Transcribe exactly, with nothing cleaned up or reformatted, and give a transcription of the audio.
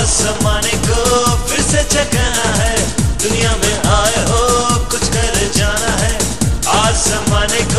आज जमाने को फिर से जगाना है, दुनिया में आए हो कुछ कर जाना है। आज जमाने